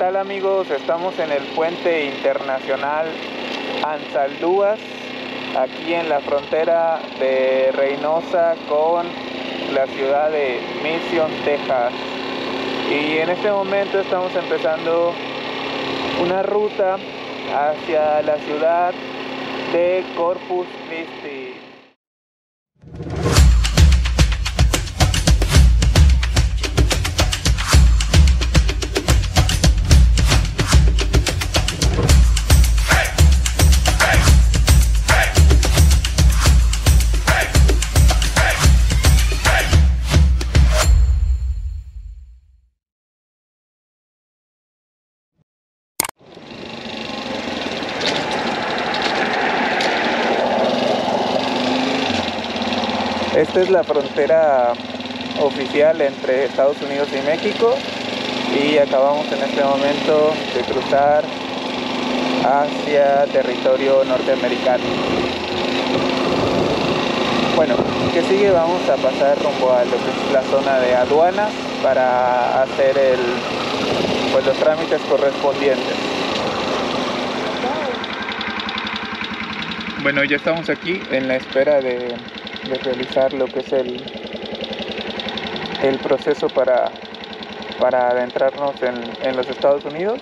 tal amigos? Estamos en el puente internacional Anzaldúas, aquí en la frontera de Reynosa con la ciudad de Mission, Texas. Y en este momento estamos empezando una ruta hacia la ciudad de Corpus Christi. Esta es la frontera oficial entre Estados Unidos y México y acabamos en este momento de cruzar hacia territorio norteamericano. Bueno, ¿qué sigue? Vamos a pasar rumbo a lo que es la zona de aduanas para hacer los trámites correspondientes. Bueno, ya estamos aquí en la espera de realizar lo que es el proceso para adentrarnos en los Estados Unidos.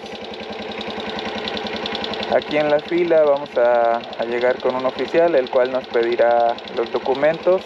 Aquí en la fila vamos a llegar con un oficial, el cual nos pedirá los documentos.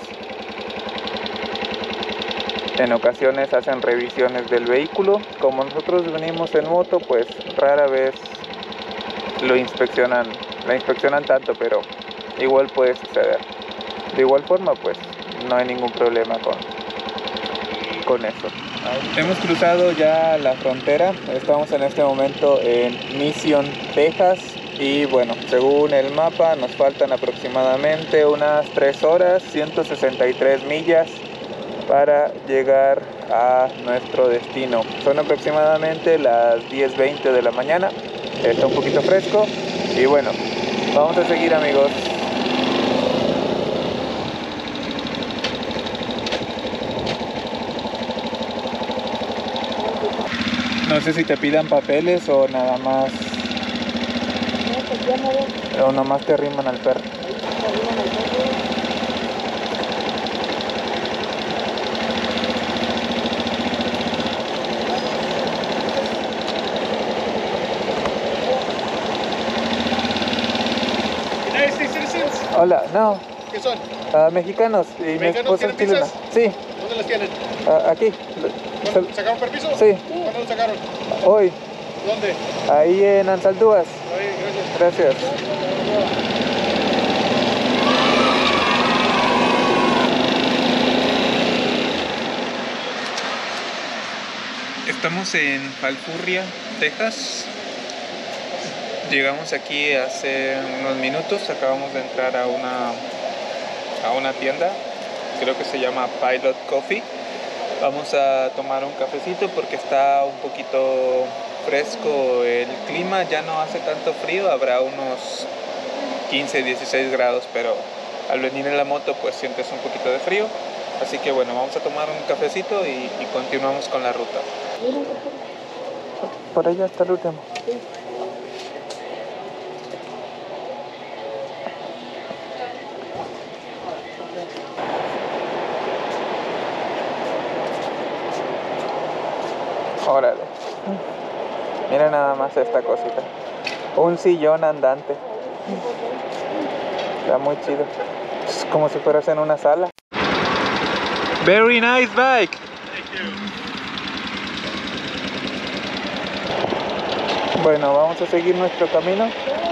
En ocasiones hacen revisiones del vehículo. Como nosotros venimos en moto, pues rara vez la inspeccionan tanto, pero igual puede suceder. De igual forma, pues no hay ningún problema con eso. Hemos cruzado ya la frontera, estamos en este momento en Mission, Texas, y bueno, según el mapa nos faltan aproximadamente unas 3 horas, 163 millas para llegar a nuestro destino. Son aproximadamente las 10:20 de la mañana, está un poquito fresco y bueno, vamos a seguir amigos. No sé si te pidan papeles o nada más. O nomás te arriman al perro. United States citizens. Hola, no. ¿Qué son? Mexicanos y mi ¿Mexicanos esposa es tienen chilena. pizzas? Sí, ¿Dónde las tienen? aquí. ¿Sacaron permiso? Sí. ¿Cuándo lo sacaron? Hoy, ¿Dónde? ahí en Anzaldúas. Ahí, gracias. Gracias. Estamos en Falfurria, Texas. Llegamos aquí hace unos minutos. Acabamos de entrar a una tienda. Creo que se llama Pilot Coffee. Vamos a tomar un cafecito porque está un poquito fresco el clima. Ya no hace tanto frío. Habrá unos 15, 16 grados, pero al venir en la moto pues sientes un poquito de frío. Así que bueno, vamos a tomar un cafecito y continuamos con la ruta. Por allá está el último. Órale. Mira nada más esta cosita. Un sillón andante. Está muy chido. Es como si fueras en una sala. Very nice bike. Thank you. Bueno, vamos a seguir nuestro camino.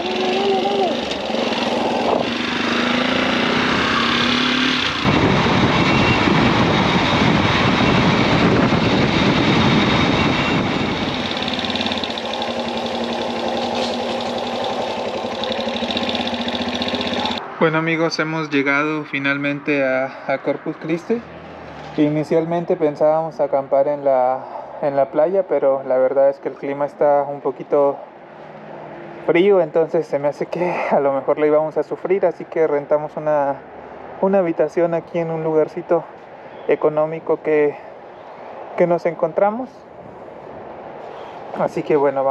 Bueno amigos, hemos llegado finalmente a Corpus Christi. Inicialmente pensábamos acampar en la playa, pero la verdad es que el clima está un poquito frío, entonces se me hace que a lo mejor la íbamos a sufrir, así que rentamos una habitación aquí en un lugarcito económico que nos encontramos. Así que bueno,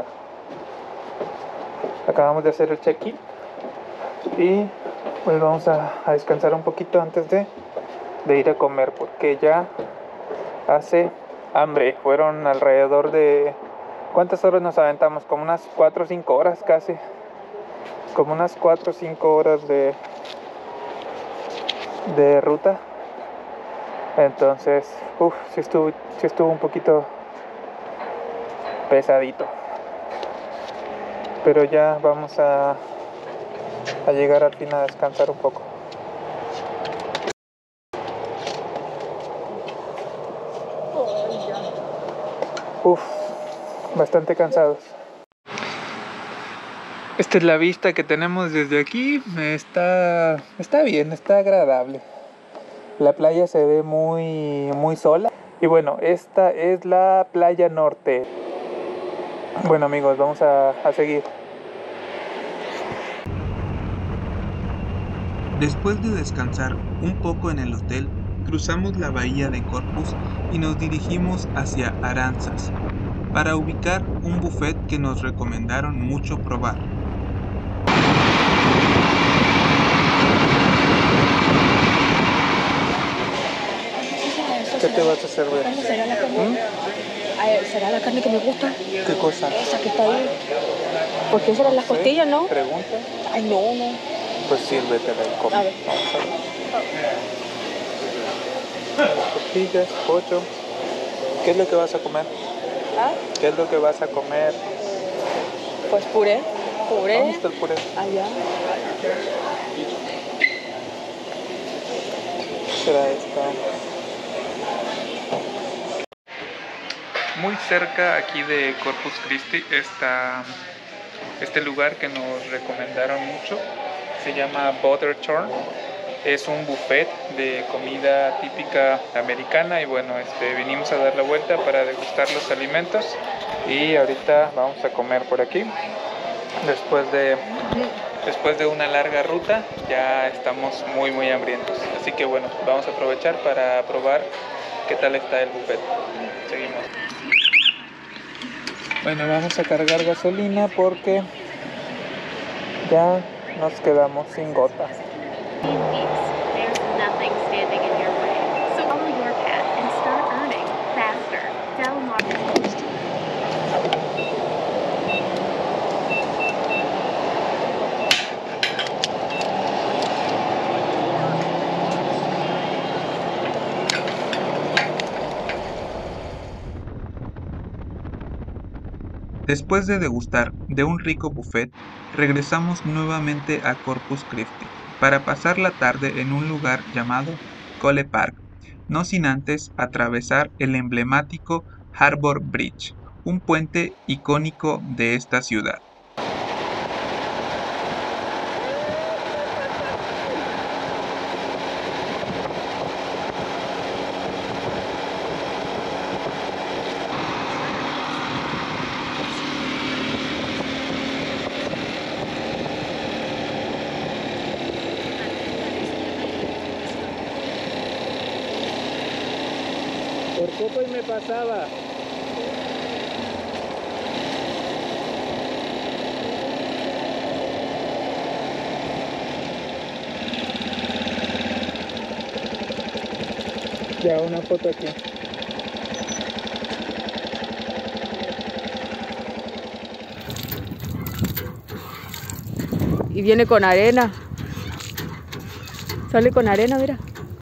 acabamos de hacer el check-in y pues vamos a descansar un poquito antes de ir a comer, porque ya hace hambre. Fueron alrededor de... ¿Cuántas horas nos aventamos? Como unas 4 o 5 horas casi. Como unas 4 o 5 horas de ruta. Entonces, sí estuvo un poquito pesadito. Pero ya vamos a llegar al fin a descansar un poco. Bastante cansados. Esta es la vista que tenemos desde aquí. Está bien, está agradable. La playa se ve muy sola. Y bueno, esta es la playa norte. Bueno amigos, vamos a seguir. Después de descansar un poco en el hotel, cruzamos la bahía de Corpus y nos dirigimos hacia Aransas para ubicar un buffet que nos recomendaron mucho probar. ¿Qué te vas a servir? ¿Cómo será la carne? ¿Será la carne que me gusta? ¿Qué cosa? Esa que está ahí. Porque esas eran las costillas, ¿no? Pregunta. Ay, no. Pues sírvetela y come. A ver. Vamos a ver. Costillas, pollo. ¿Qué es lo que vas a comer? ¿Ah? ¿Qué es lo que vas a comer? Pues puré. ¿Dónde está el puré? Allá. Será esta. Muy cerca aquí de Corpus Christi está este lugar que nos recomendaron mucho. Se llama Butterthorn. Es un buffet de comida típica americana y bueno, vinimos a dar la vuelta para degustar los alimentos y ahorita vamos a comer por aquí. Después de una larga ruta ya estamos muy hambrientos. Así que bueno, vamos a aprovechar para probar qué tal está el buffet. Seguimos. Bueno, vamos a cargar gasolina porque ya nos quedamos sin gota. There's nothing standing in your way. So follow your path and start earning faster. Del Mar. Después de degustar de un rico buffet, regresamos nuevamente a Corpus Christi para pasar la tarde en un lugar llamado Cole Park, no sin antes atravesar el emblemático Harbour Bridge, un puente icónico de esta ciudad. Por poco y me pasaba. Ya, una foto aquí. Y viene con arena. Sale con arena, mira.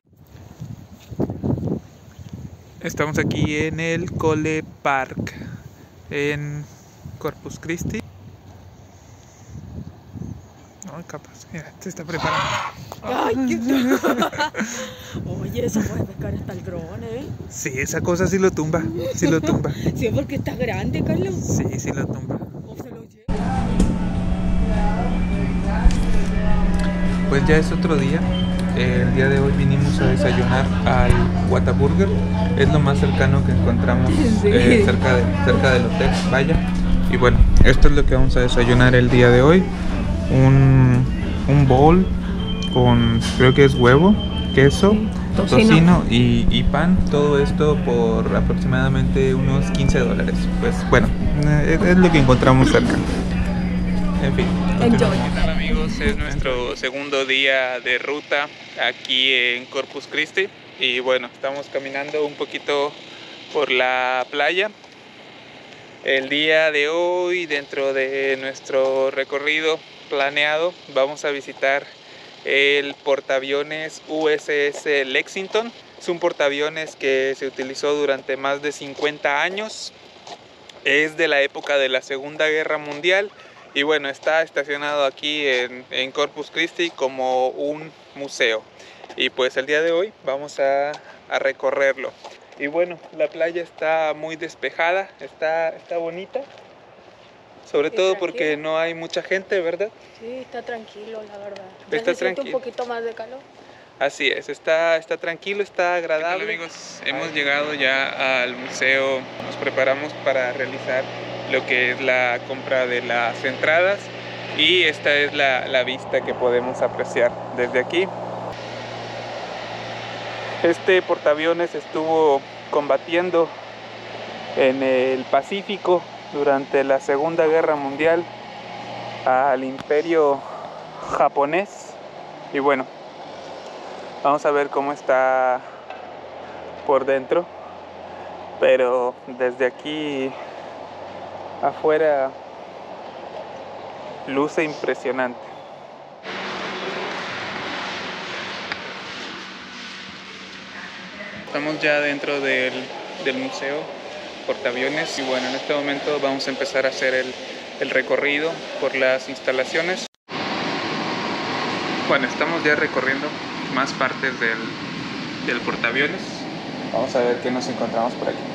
Estamos aquí en el Cole Park en Corpus Christi. No, capaz, mira, se está preparando. Ay, qué... Oye, eso puede pescar hasta el dron, ¿eh? Sí, esa cosa sí lo tumba, sí lo tumba. Sí, porque está grande, Carlos. Sí, sí lo tumba. O se lo lleva. Pues ya es otro día. El día de hoy vinimos a desayunar al Whataburger. Es lo más cercano que encontramos cerca del hotel. Vaya. Y bueno, esto es lo que vamos a desayunar el día de hoy. Un bowl con, creo que es huevo, queso tocino y pan, todo esto por aproximadamente unos $15. Pues bueno, es lo que encontramos cerca. En fin. Enjoy. ¿Qué tal, amigos? Es nuestro segundo día de ruta aquí en Corpus Christi y bueno, estamos caminando un poquito por la playa. El día de hoy, dentro de nuestro recorrido planeado, vamos a visitar el portaaviones USS Lexington. Es un portaaviones que se utilizó durante más de 50 años. Es de la época de la Segunda Guerra Mundial y bueno, está estacionado aquí en Corpus Christi como un museo. Y pues el día de hoy vamos a recorrerlo. Y bueno, la playa está muy despejada, está bonita. Sobre todo porque no hay mucha gente, ¿verdad? Sí, está tranquilo, la verdad. Está se siente tranquilo. un poquito más de calor. Así es, está tranquilo, está agradable. ¿Qué tal, amigos? Hemos llegado ya al museo, nos preparamos para realizar lo que es la compra de las entradas y esta es la vista que podemos apreciar desde aquí. Este portaaviones estuvo combatiendo en el Pacífico durante la Segunda Guerra Mundial al Imperio japonés y bueno, vamos a ver cómo está por dentro, pero desde aquí afuera luce impresionante. Estamos ya dentro del museo portaaviones y bueno, en este momento vamos a empezar a hacer el recorrido por las instalaciones. Bueno, estamos ya recorriendo más partes del portaaviones. Vamos a ver qué nos encontramos por aquí.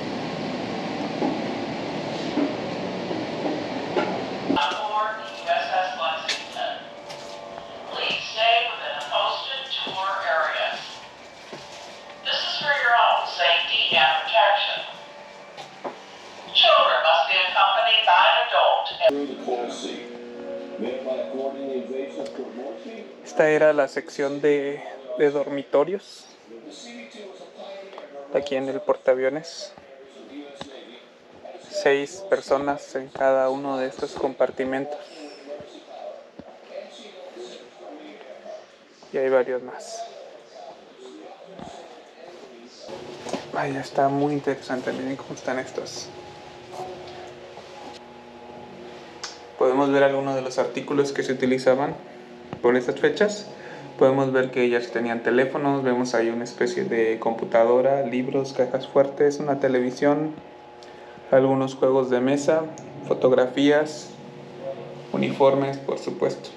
Esta era la sección de dormitorios aquí en el portaaviones. 6 personas en cada uno de estos compartimentos y hay varios más. Vaya, está muy interesante. Miren cómo están estos. Podemos ver algunos de los artículos que se utilizaban por estas fechas. Podemos ver que ellas tenían teléfonos, vemos ahí una especie de computadora, libros, cajas fuertes, una televisión, algunos juegos de mesa, fotografías, uniformes, por supuesto.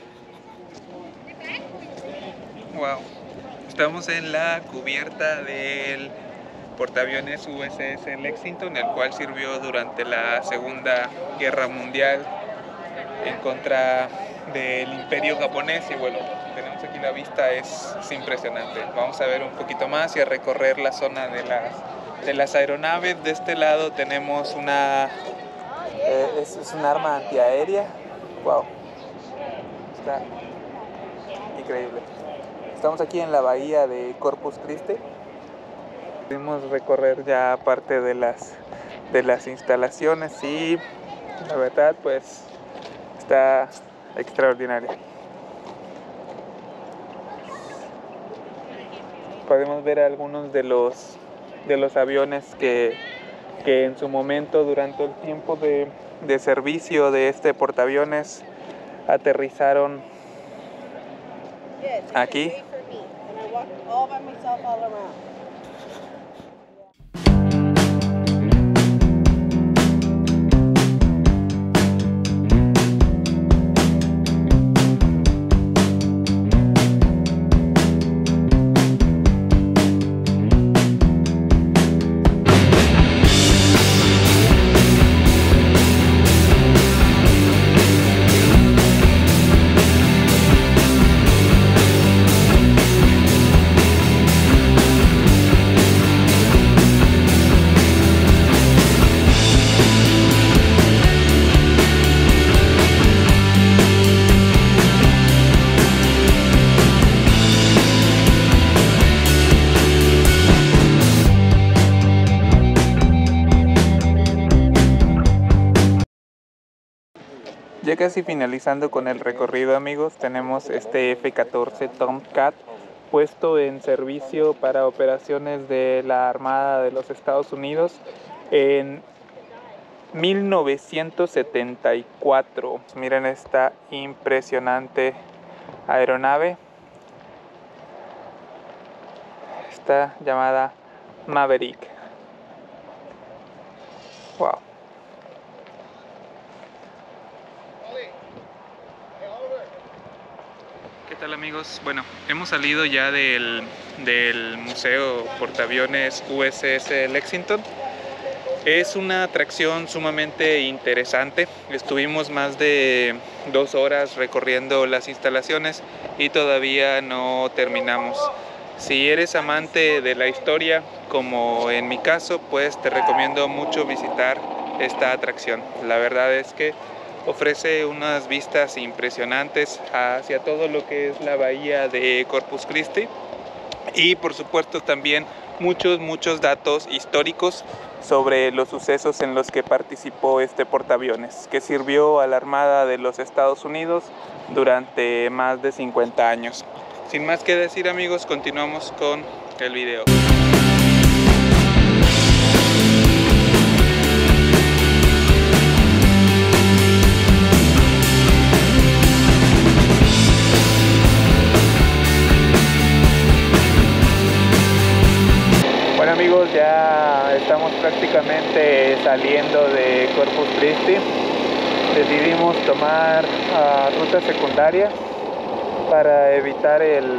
Wow, estamos en la cubierta del portaaviones USS Lexington, el cual sirvió durante la Segunda Guerra Mundial en contra del Imperio japonés y bueno, tenemos aquí la vista, es impresionante. Vamos a ver un poquito más y a recorrer la zona de las aeronaves. De este lado tenemos una es un arma antiaérea. Wow, está increíble. Estamos aquí en la bahía de Corpus Christi. Pudimos recorrer ya parte de las instalaciones y la verdad pues está extraordinario. Podemos ver algunos de los aviones que en su momento, durante el tiempo de servicio de este portaaviones, aterrizaron aquí. Ya casi finalizando con el recorrido, amigos, tenemos este F-14 Tomcat puesto en servicio para operaciones de la Armada de los Estados Unidos en 1974. Miren esta impresionante aeronave. Está llamada Maverick. Wow. ¿Qué tal, amigos? Bueno, hemos salido ya del Museo Portaaviones USS Lexington. Es una atracción sumamente interesante. Estuvimos más de 2 horas recorriendo las instalaciones y todavía no terminamos. Si eres amante de la historia, como en mi caso, pues te recomiendo mucho visitar esta atracción. La verdad es que ofrece unas vistas impresionantes hacia todo lo que es la bahía de Corpus Christi y por supuesto también muchos datos históricos sobre los sucesos en los que participó este portaaviones, que sirvió a la Armada de los Estados Unidos durante más de 50 años. Sin más que decir, amigos, continuamos con el video. Bueno, amigos, ya estamos prácticamente saliendo de Corpus Christi. Decidimos tomar rutas secundarias para evitar el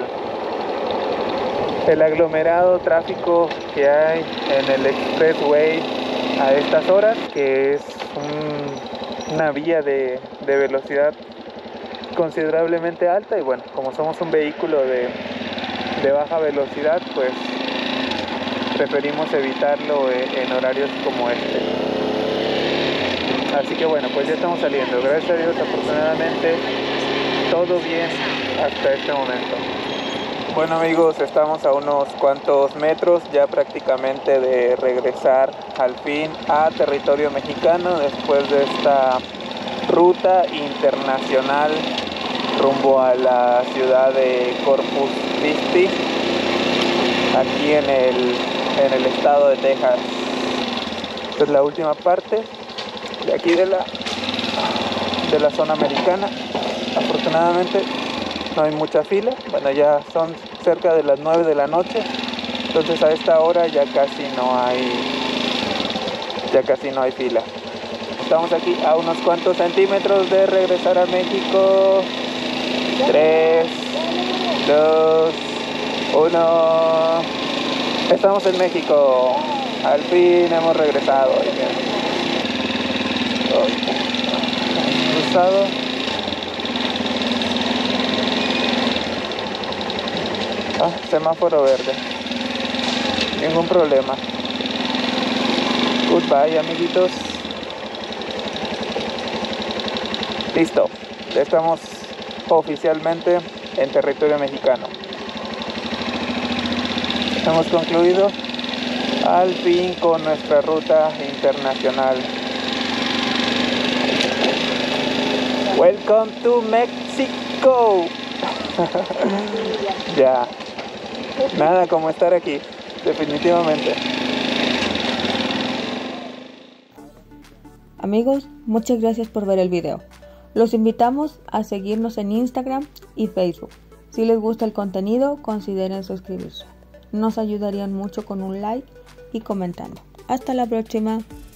aglomerado tráfico que hay en el expressway a estas horas, que es una vía de velocidad considerablemente alta. Y bueno, como somos un vehículo de baja velocidad, pues preferimos evitarlo en horarios como este. Así que bueno, pues ya estamos saliendo. Gracias a Dios, afortunadamente todo bien hasta este momento. Bueno, amigos, estamos a unos cuantos metros ya prácticamente de regresar al fin a territorio mexicano después de esta ruta internacional rumbo a la ciudad de Corpus Christi, aquí en el estado de Texas. Esta es la última parte de aquí de la zona americana. Afortunadamente no hay mucha fila. Bueno, ya son cerca de las 9 de la noche, entonces a esta hora ya casi no hay fila. Estamos aquí a unos cuantos centímetros de regresar a México. 3, 2, 1. Estamos en México. Al fin hemos regresado. Cruzado. Semáforo verde. Ningún problema. Goodbye, amiguitos. Listo. Ya estamos oficialmente en territorio mexicano. Hemos concluido al fin con nuestra ruta internacional. Welcome to Mexico. Ya. Nada como estar aquí, definitivamente. Amigos, muchas gracias por ver el video. Los invitamos a seguirnos en Instagram y Facebook. Si les gusta el contenido, consideren suscribirse. Nos ayudarían mucho con un like y comentando. Hasta la próxima.